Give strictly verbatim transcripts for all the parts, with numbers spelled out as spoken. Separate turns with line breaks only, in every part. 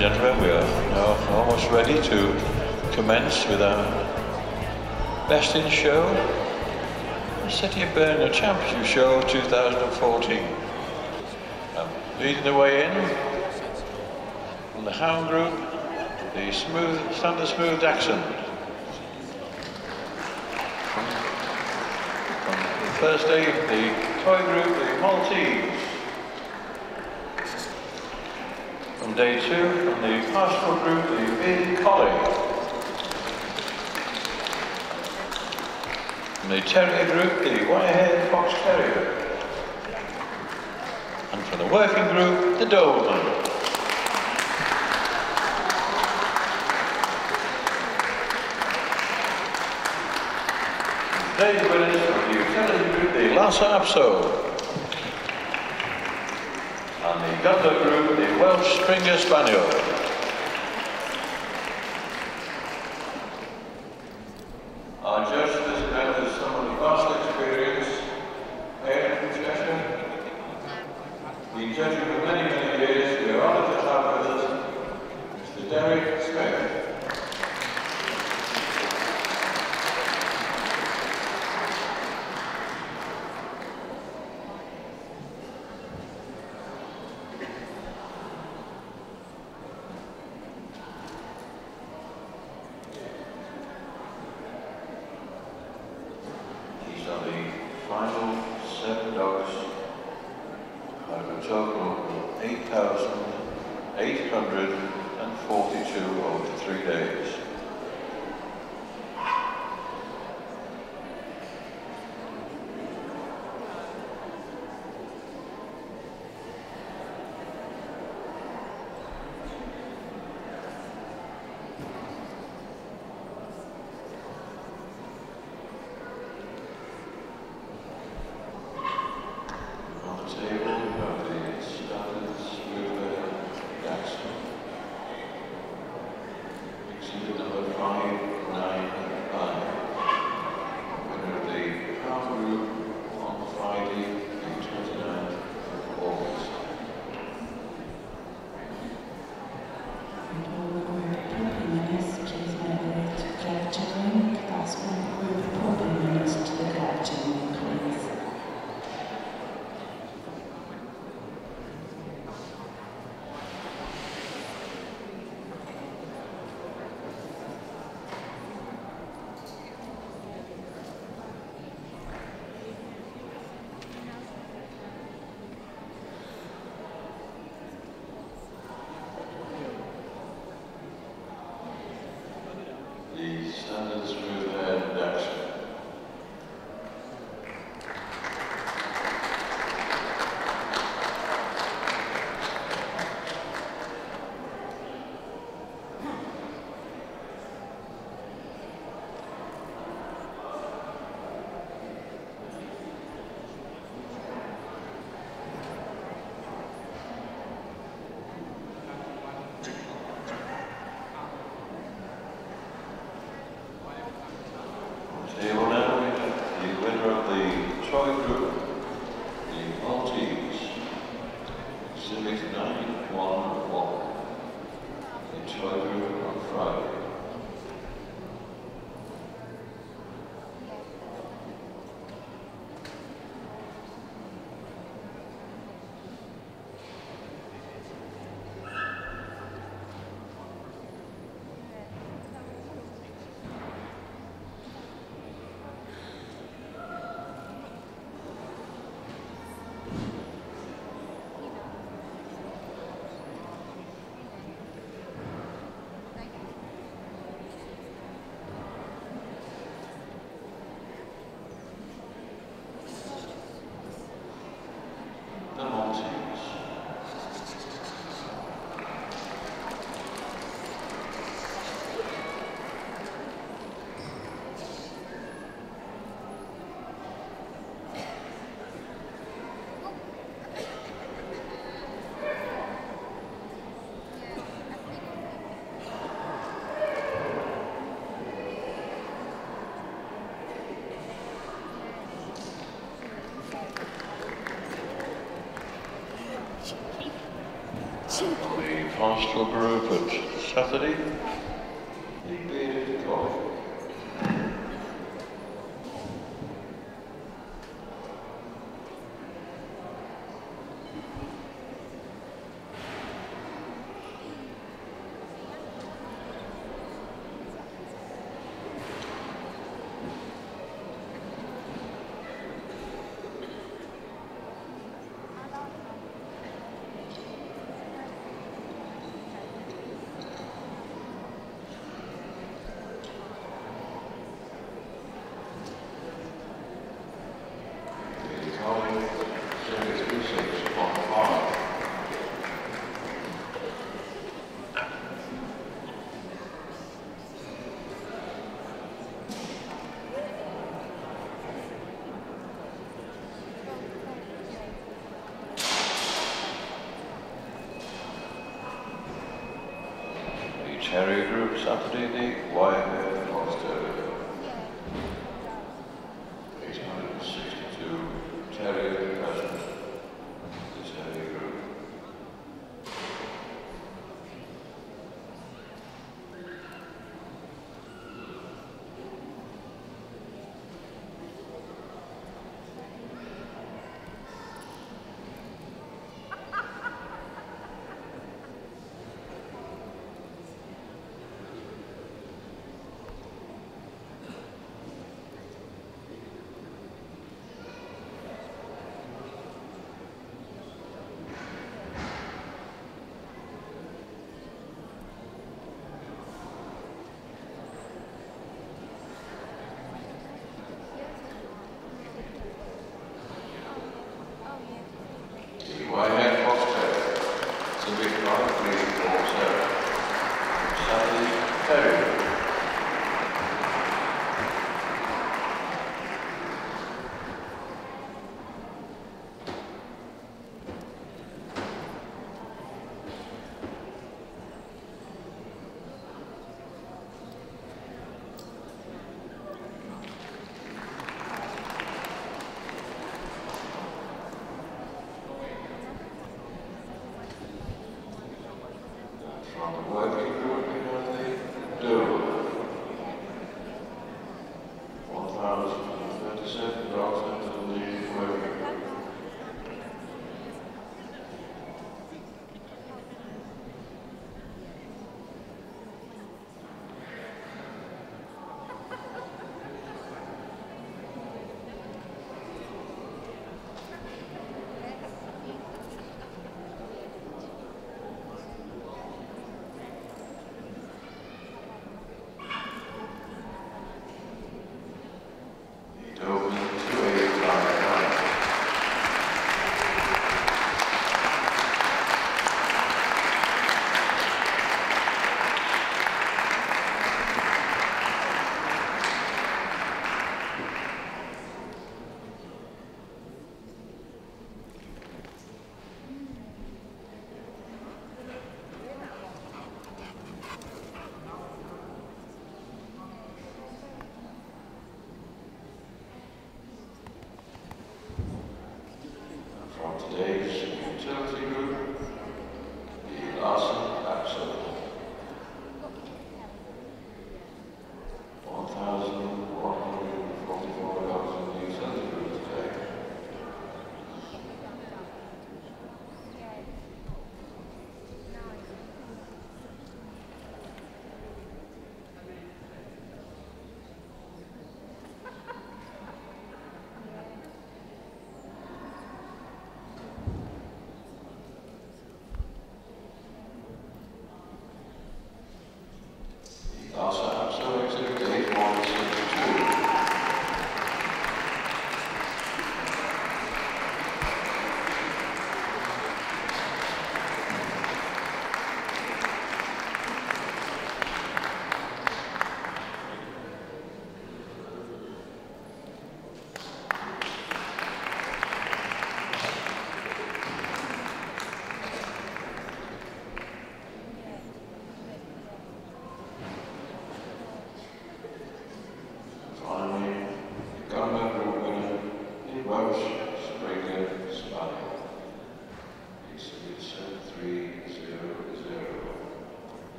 gentlemen, we are now almost ready to commence with our Best in Show, the City of Birmingham Championship Show two thousand fourteen. Um, leading the way in from the Hound Group, the smooth, standard smooth Dachshund. From, from the first day, the Toy Group, the Maltese. From day two, from the Pastoral Group, the Beardie Collie. From the Terrier Group, the wire-haired Fox Terrier. And from the Working Group, the Doberman. Today's winners from the Utility Group, the Lhasa Apso. And the Gundler Group, the Welsh Springer Spaniel. Our judge for this event is someone with vast experience, Aaron from Cheshire. Been judging for many, many years. We are honoured to have with us Mister Derek Smith. Final seven dogs out of a total of eight thousand eight hundred forty-two over three days. The pastoral group at Saturday, the Beardie collie. Terrier group Saturday, the wire-haired fox terrier. eight hundred sixty-two terrier present. The terrier group. Wire-haired fox terrier. It's a big light breed also. Saturday terrier. From the working group, you know, the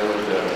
goes down.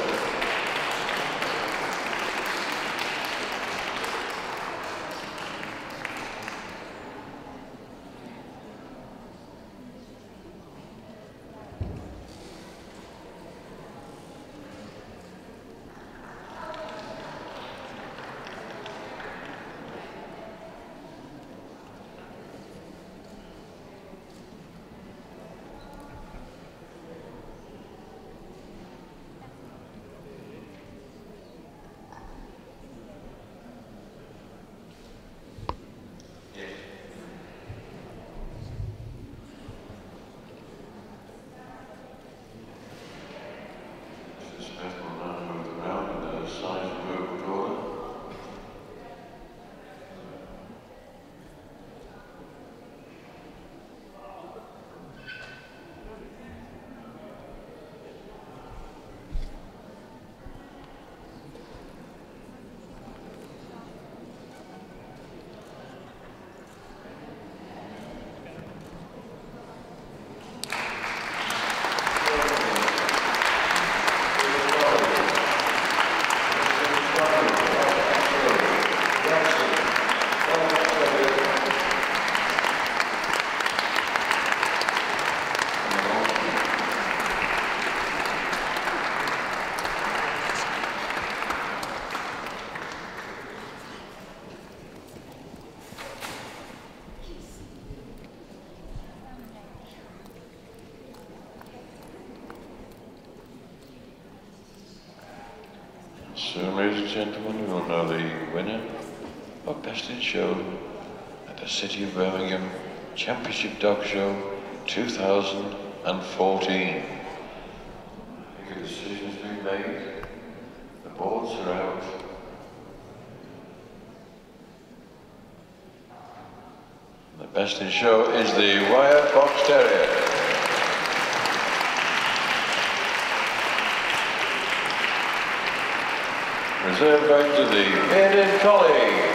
So, ladies and gentlemen, we will know the winner of Best in Show at the City of Birmingham Championship Dog Show two thousand fourteen. I think a decision's been made. The boards are out. The Best in Show is the Wire Fox Terrier. Reserve going to the Beardie Collie.